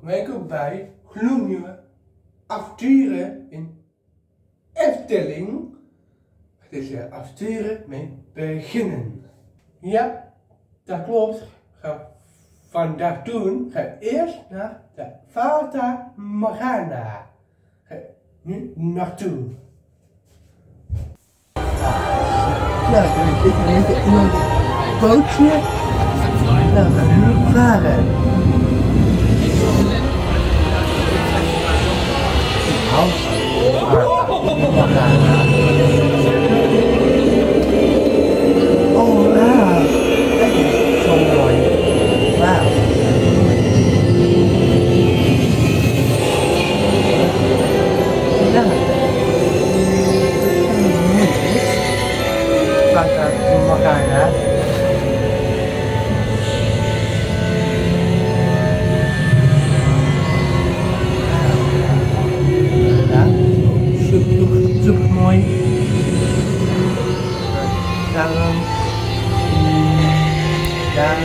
welkom bij gloednieuwe avonturen in Efteling. Deze avonturen mee beginnen. Ja, dat klopt. Vandaag doen ga ik eerst naar de Fata Morgana. Ga nu naartoe. Ja, dan zit er even in een bootje. Nou, we gaan nu varen. Oh, wauw. Dat is zo mooi. Wauw. Ja. Fata Morgana. Super mooi. Daarom. Ja.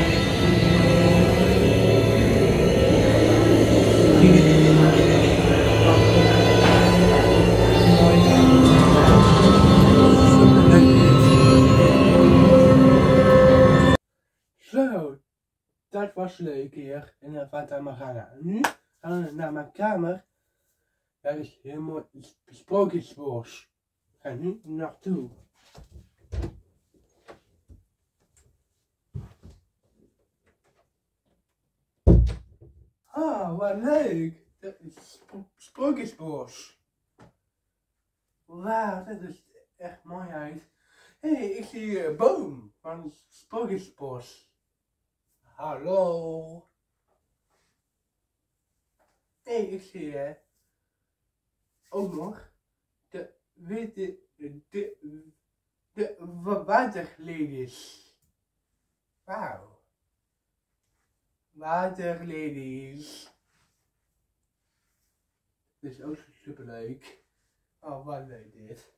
Mooi. Super leuk. Zo, dat was leuk hier in de Fata Morgana. Nu gaan we naar mijn kamer. Dat is helemaal sprookjesbos. Ik ga nu naartoe. Ah, wat leuk. Dat is sprookjesbos. Wauw, dat is echt mooi uit. Hé, ik zie een boom van het sprookjesbos. Hallo. Hé, ik zie ook nog de witte, de waterlelies. Wauw. Waterlelies. Dit is ook super leuk. Oh, wat leuk dit.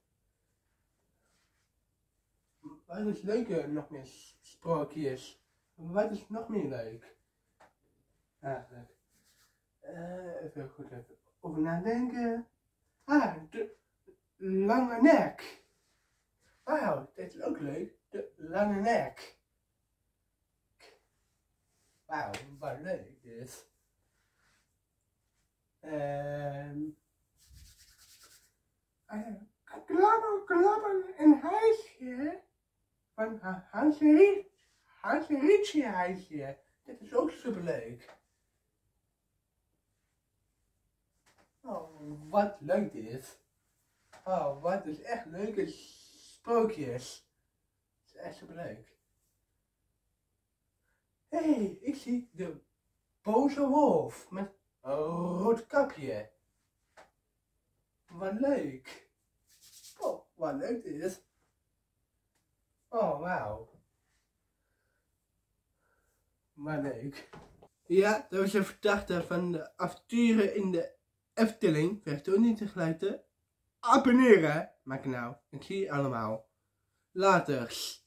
Wat is leuker nog meer sprookjes? Wat is nog meer leuk? Eigenlijk. Even goed even over nadenken. Ah, de lange nek. Wauw, dit is ook leuk. De lange nek. Wauw, wat leuk dit. Klapper, een huisje. Van Hans en Rietje huisje. Dit is ook super leuk. Oh, wat leuk dit. Oh, wat is echt leuke sprookjes. Het is echt super leuk. Hé, ik zie de boze wolf met een rood kapje. Wat leuk. Oh, wat leuk dit. Oh, wauw. Wat leuk. Ja, dat was een verdachte van de avonturen in de Efteling. Vergeet ook niet te abonneren. Maak nou. Ik zie je allemaal. Later.